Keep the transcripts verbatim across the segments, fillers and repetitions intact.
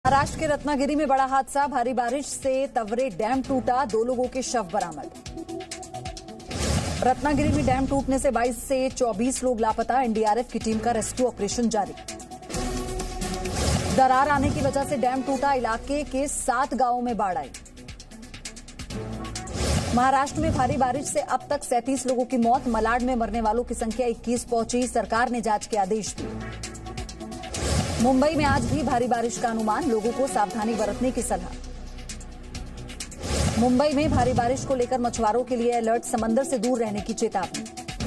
महाराष्ट्र के रत्नागिरी में बड़ा हादसा, भारी बारिश से तवरे डैम टूटा, दो लोगों के शव बरामद। रत्नागिरी में डैम टूटने से बाईस से चौबीस लोग लापता, एनडीआरएफ की टीम का रेस्क्यू ऑपरेशन जारी। दरार आने की वजह से डैम टूटा, इलाके के सात गांवों में बाढ़ आई। महाराष्ट्र में भारी बारिश से अब तक सैंतीस लोगों की मौत, मलाड में मरने वालों की संख्या इक्कीस पहुंची, सरकार ने जांच के आदेश दिए। मुंबई में आज भी भारी बारिश का अनुमान, लोगों को सावधानी बरतने की सलाह। मुंबई में भारी बारिश को लेकर मछुआरों के लिए अलर्ट, समंदर से दूर रहने की चेतावनी।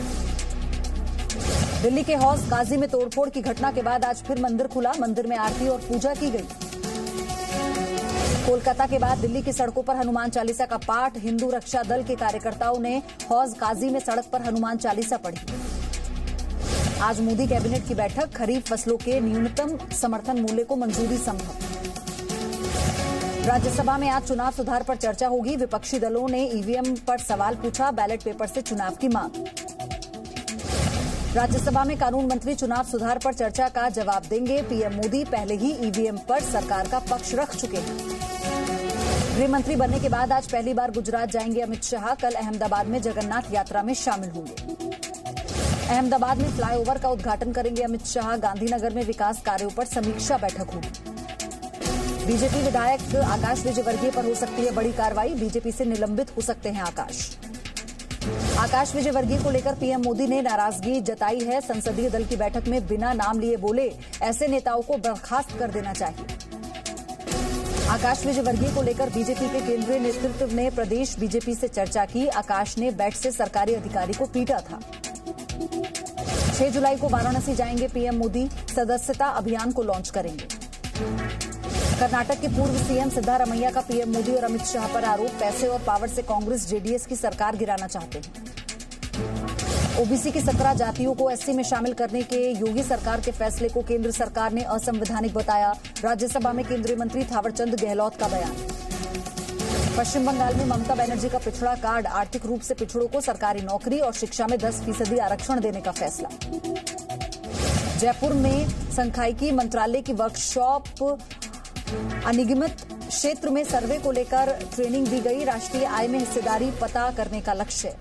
दिल्ली के हौज गाजी में तोड़फोड़ की घटना के बाद आज फिर मंदिर खुला, मंदिर में आरती और पूजा की गई। कोलकाता के बाद दिल्ली की सड़कों पर हनुमान चालीसा का पाठ, हिंदू रक्षा दल के कार्यकर्ताओं ने हौज गाजी में सड़क पर हनुमान चालीसा पढ़ी। आज मोदी कैबिनेट की बैठक, खरीफ फसलों के न्यूनतम समर्थन मूल्य को मंजूरी संभव। राज्यसभा में आज चुनाव सुधार पर चर्चा होगी, विपक्षी दलों ने ईवीएम पर सवाल पूछा, बैलेट पेपर से चुनाव की मांग। राज्यसभा में कानून मंत्री चुनाव सुधार पर चर्चा का जवाब देंगे, पीएम मोदी पहले ही ईवीएम पर सरकार का पक्ष रख चुके हैं। गृह मंत्री बनने के बाद आज पहली बार गुजरात जाएंगे अमित शाह, कल अहमदाबाद में जगन्नाथ यात्रा में शामिल होंगे। अहमदाबाद में फ्लाईओवर का उद्घाटन करेंगे अमित शाह, गांधीनगर में विकास कार्यों पर समीक्षा बैठक होगी। बीजेपी विधायक आकाश विजयवर्गीय पर हो सकती है बड़ी कार्रवाई, बीजेपी से निलंबित हो सकते हैं आकाश। आकाश विजयवर्गीय को लेकर पीएम मोदी ने नाराजगी जताई है, संसदीय दल की बैठक में बिना नाम लिए बोले, ऐसे नेताओं को बर्खास्त कर देना चाहिए। आकाश विजयवर्गीय को लेकर बीजेपी के केंद्रीय नेतृत्व ने प्रदेश बीजेपी से चर्चा की, आकाश ने बेल्ट से सरकारी अधिकारी को पीटा था। छह जुलाई को वाराणसी जाएंगे पीएम मोदी, सदस्यता अभियान को लॉन्च करेंगे। कर्नाटक के पूर्व सीएम सिद्धारमैया का पीएम मोदी और अमित शाह पर आरोप, पैसे और पावर से कांग्रेस जेडीएस की सरकार गिराना चाहते हैं। ओबीसी की सत्रह जातियों को एससी में शामिल करने के योगी सरकार के फैसले को केंद्र सरकार ने असंवैधानिक बताया, राज्यसभा में केंद्रीय मंत्री थावरचंद गहलोत का बयान। पश्चिम बंगाल में ममता बनर्जी का पिछड़ा कार्ड, आर्थिक रूप से पिछड़ों को सरकारी नौकरी और शिक्षा में दस फीसदी आरक्षण देने का फैसला। जयपुर में संखायिकी मंत्रालय की वर्कशॉप, अनिगमित क्षेत्र में सर्वे को लेकर ट्रेनिंग दी गई, राष्ट्रीय आय में हिस्सेदारी पता करने का लक्ष्य।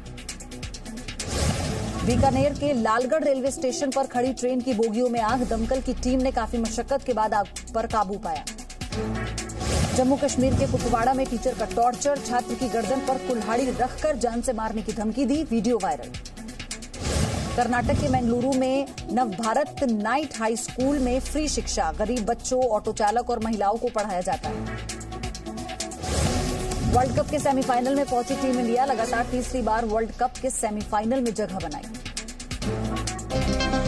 बीकानेर के लालगढ़ रेलवे स्टेशन पर खड़ी ट्रेन की बोगियों में आग, दमकल की टीम ने काफी मशक्कत के बाद आग पर काबू पाया। जम्मू कश्मीर के कुपवाड़ा में टीचर का टॉर्चर, छात्र की गर्दन पर कुल्हाड़ी रखकर जान से मारने की धमकी दी, वीडियो वायरल। कर्नाटक के मंगलुरु में नवभारत नाइट हाई स्कूल में फ्री शिक्षा, गरीब बच्चों, ऑटो चालक और महिलाओं को पढ़ाया जाता है। वर्ल्ड कप के सेमीफाइनल में पहुंची टीम इंडिया, लगातार तीसरी बार वर्ल्ड कप के सेमीफाइनल में जगह बनाई।